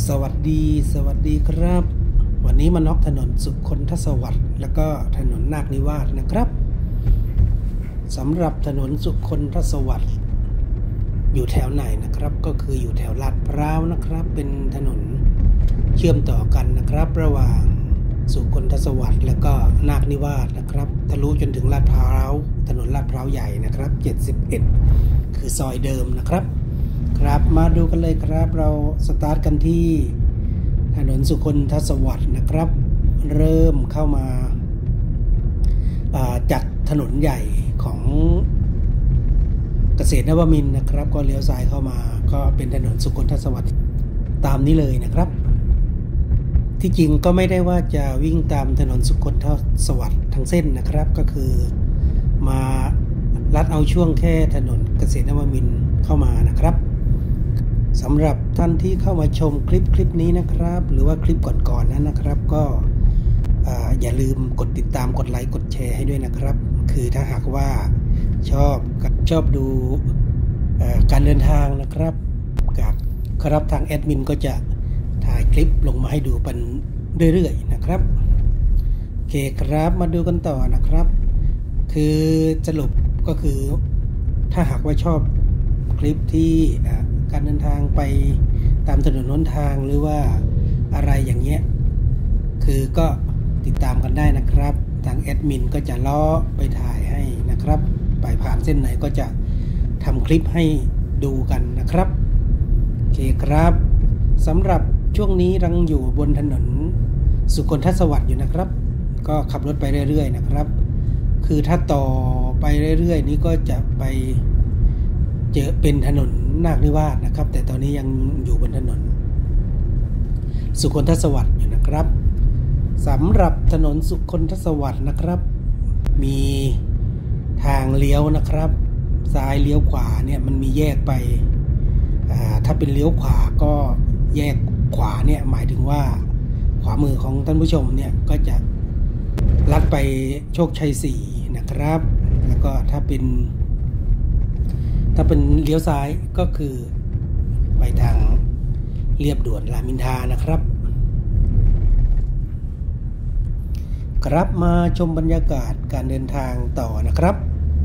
สวัสดีครับวันนี้มาน็อกถนนสุคนทศวรรษแล้วก็ถนนนาคนิวาสนะครับสำหรับถนนสุคนทศวรรษอยู่แถวไหนนะครับก็คืออยู่แถวลาดพร้าวนะครับเป็นถนนเชื่อมต่อกันนะครับระหว่างสุคนทศวรรษแล้วก็นาคนิวาสนะครับทะลุจนถึงลาดพร้าวถนนลาดพร้าวใหญ่นะครับ71คือซอยเดิมนะครับครับมาดูกันเลยครับเราสตาร์ทกันที่ถนนสุคนทศวรรษนะครับเริ่มเข้ามาจากถนนใหญ่ของเกษตรนวมินทร์นะครับก็เลี้ยวซ้ายเข้ามาก็เป็นถนนสุคนทศวรรษตามนี้เลยนะครับที่จริงก็ไม่ได้ว่าจะวิ่งตามถนนสุคนทศวรรษทั้งเส้นนะครับก็คือมาลัดเอาช่วงแค่ถนนเกษตรนวมินทร์เข้ามานะครับสำหรับท่านที่เข้ามาชมคลิปนี้นะครับหรือว่าคลิปก่อนๆนั้นนะครับก็อย่าลืมกดติดตามกดไลค์กดแชร์ให้ด้วยนะครับคือถ้าหากว่าชอบดูการเดินทางนะครับครับทางแอดมินก็จะถ่ายคลิปลงมาให้ดูเป็นเรื่อยๆนะครับโอเคครับมาดูกันต่อนะครับคือสรุปก็คือถ้าหากว่าชอบคลิปที่การเดินทางไปตามถนนหนทางหรือว่าอะไรอย่างเงี้ยคือก็ติดตามกันได้นะครับทางแอดมินก็จะล้อไปถ่ายให้นะครับไปผ่านเส้นไหนก็จะทำคลิปให้ดูกันนะครับโอเคครับสำหรับช่วงนี้ยังอยู่บนถนนสุคนทศวรรษอยู่นะครับก็ขับรถไปเรื่อยๆนะครับคือถ้าต่อไปเรื่อยๆนี้ก็จะไปเจอเป็นถนนนาคนิวาสนะครับแต่ตอนนี้ยังอยู่บนถนนสุคนทศวรรษอยู่นะครับสำหรับถนนสุคนทศวรรษนะครับมีทางเลี้ยวนะครับซ้ายเลี้ยวขวาเนี่ยมันมีแยกไปถ้าเป็นเลี้ยวขวาก็แยกขวาเนี่ยหมายถึงว่าขวามือของท่านผู้ชมเนี่ยก็จะลัดไปโชคชัย4นะครับแล้วก็ถ้าเป็นเลี้ยวซ้ายก็คือไปทางเรียบด่วนรามอินทรานะครับครับมาชมบรรยากาศการเดินทางต่อนะครับ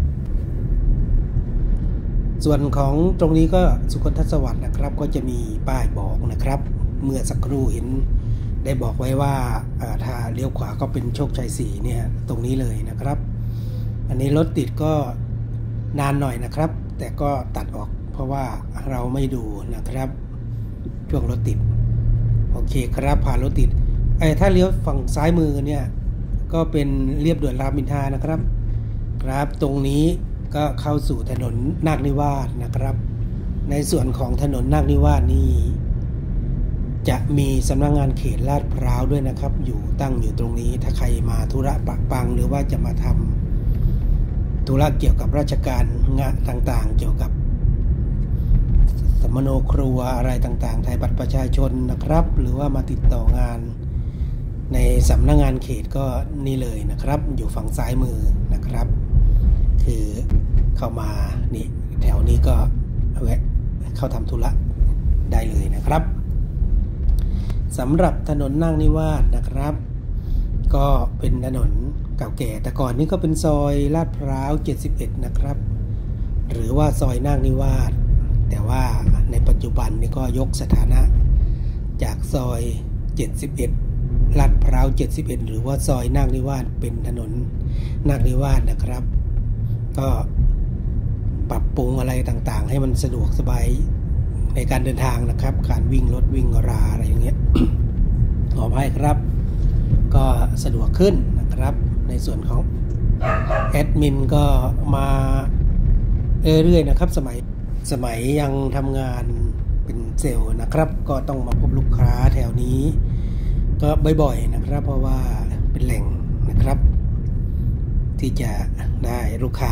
ส่วนของตรงนี้ก็สุคนทศวรรษนะครับก็จะมีป้ายบอกนะครับเมื่อสักครู่เห็นได้บอกไว้ว่าถ้าเลี้ยวขวาก็เป็นโชคชัย4เนี่ยตรงนี้เลยนะครับอันนี้รถติดก็นานหน่อยนะครับแต่ก็ตัดออกเพราะว่าเราไม่ดูนะครับช่วงรถติดโอเคครับผ่านรถติดถ้าเลี้ยวฝั่งซ้ายมือเนี่ยก็เป็นเรียบด่วนรามอินทรานะครับครับตรงนี้ก็เข้าสู่ถนนนาคนิวาสนะครับในส่วนของถนนนาคนิวาสนี่จะมีสำนักงานเขตลาดพร้าวด้วยนะครับตั้งอยู่ตรงนี้ถ้าใครมาธุระปะปังหรือว่าจะมาทำธุระเกี่ยวกับราชการงานต่างๆเกี่ยวกับสมโนครัวอะไรต่างๆไทยบัตรประชาชนนะครับหรือว่ามาติดต่องานในสำนักงานเขตก็นี่เลยนะครับอยู่ฝั่งซ้ายมือนะครับคือเข้ามานี่แถวนี้ก็แวะเข้าทำธุระได้เลยนะครับสำหรับถนนนาคนิวาสนะครับก็เป็นถนนเก่าแก่แต่ก่อนนี้ก็เป็นซอยลาดพร้าว71นะครับหรือว่าซอยนาคนิวาสแต่ว่าในปัจจุบันนี้ก็ยกสถานะจากซอย71ลาดพร้าว71หรือว่าซอยนาคนิวาสเป็นถนนนาคนิวาสนะครับก็ปรับปรุงอะไรต่างๆให้มันสะดวกสบายในการเดินทางนะครับการวิ่งรถวิ่งราอะไรอย่างเงี้ย ขออภัยครับก็สะดวกขึ้นนะครับในส่วนของแอดมินก็มาเรื่อยๆนะครับสมัยยังทำงานเป็นเซลล์นะครับก็ต้องมาพบลูกค้าแถวนี้ก็บ่อยๆนะครับเพราะว่าเป็นแหล่งนะครับที่จะได้ลูกค้า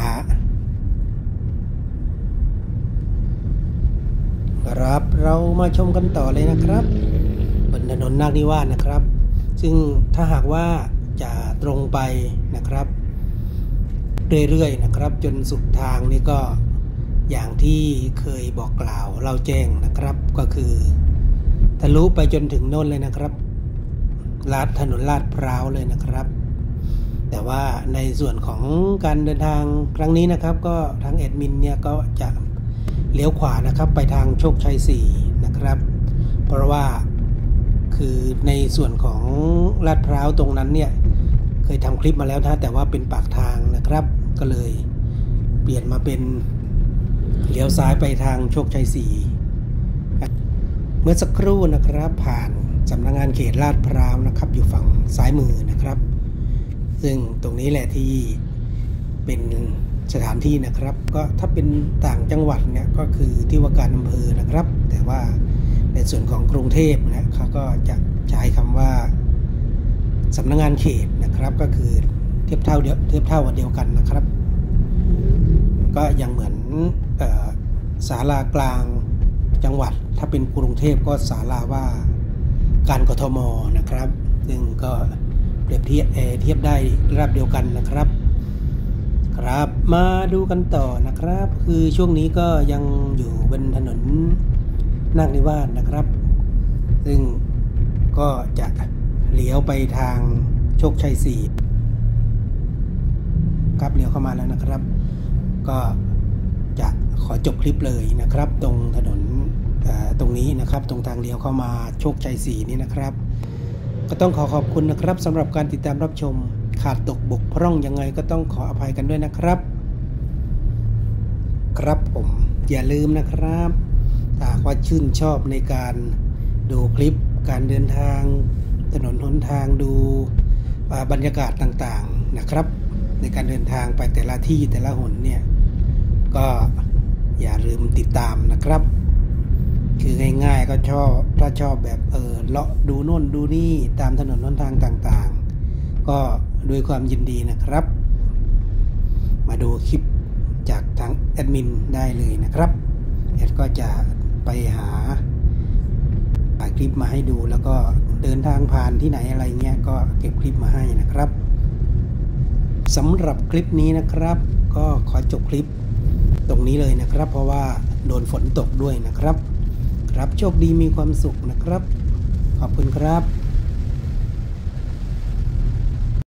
ครับเรามาชมกันต่อเลยนะครับบนถนนนาคนิวาสนะครับซึ่งถ้าหากว่าจะตรงไปนะครับเรื่อยๆนะครับจนสุดทางนี้ก็อย่างที่เคยบอกกล่าวเล่าแจ้งนะครับก็คือทะลุไปจนถึงโน่นเลยนะครับถนนลาดพร้าวเลยนะครับแต่ว่าในส่วนของการเดินทางครั้งนี้นะครับก็ทางแอดมินเนี่ยก็จะเลี้ยวขวานะครับไปทางโชคชัย4นะครับเพราะว่าคือในส่วนของลาดพร้าวตรงนั้นเนี่ยเคยทำคลิปมาแล้วนะแต่ว่าเป็นปากทางนะครับก็เลยเปลี่ยนมาเป็นเลี้ยวซ้ายไปทางโชคชัย4เมื่อสักครู่นะครับผ่านสำนักงานเขตลาดพร้าวนะครับอยู่ฝั่งซ้ายมือนะครับซึ่งตรงนี้แหละที่เป็นสถานที่นะครับก็ถ้าเป็นต่างจังหวัดเนี่ยก็คือที่ว่าการอำเภอนะครับแต่ว่าในส่วนของกรุงเทพนะเขาก็จะใช้คำว่าสำนักงานเขตนะครับก็คือเทียบเท่าเดียวกันนะครับก็ยังเหมือนศาลากลางจังหวัดถ้าเป็นกรุงเทพก็ศาลาว่าการกทมนะครับซึ่งก็เปรียบเทียบได้ระดับเดียวกันนะครับครับมาดูกันต่อนะครับคือช่วงนี้ก็ยังอยู่บนถนนนาคนิวาสนะครับซึ่งก็จะเลี้ยวไปทางโชคชัย4ครับเลี้ยวเข้ามาแล้วนะครับก็จะขอจบคลิปเลยนะครับตรงถนนตรงนี้นะครับตรงทางเลี้ยวเข้ามาโชคชัย4นี่นะครับก็ต้องขอบคุณนะครับสำหรับการติดตามรับชมขาดตกบกพร่องยังไงก็ต้องขออภัยกันด้วยนะครับครับผมอย่าลืมนะครับหากว่าชื่นชอบในการดูคลิปการเดินทางถนนหนทางดูบรรยากาศต่างๆนะครับในการเดินทางไปแต่ละที่แต่ละหนเนี่ยก็อย่าลืมติดตามนะครับคือง่ายๆก็ถ้าชอบแบบเลาะดูโน่นดูนี่ตามถนนหนทางต่างๆก็ด้วยความยินดีนะครับมาดูคลิปจากทางแอดมินได้เลยนะครับแอดก็จะไปหาถ่ายคลิปมาให้ดูแล้วก็เดินทางผ่านที่ไหนอะไรเงี้ยก็เก็บคลิปมาให้นะครับสำหรับคลิปนี้นะครับก็ขอจบคลิปตรงนี้เลยนะครับเพราะว่าโดนฝนตกด้วยนะครับครับโชคดีมีความสุขนะครับขอบคุณครับ